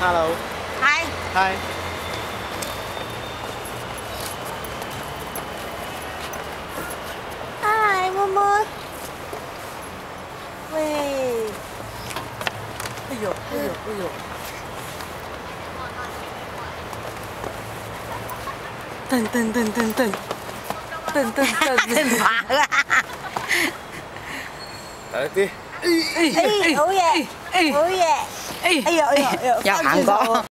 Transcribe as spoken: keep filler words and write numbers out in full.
Hello。 嗨。 嗨。 嗨，摸摸。喂。哎呦，哎呦，哎呦。噔噔噔噔噔。噔噔噔。爬啦！ 嚟啲。 哎，好嘢，好嘢。哎，哎呦，哎呦，哎呦， 有行過。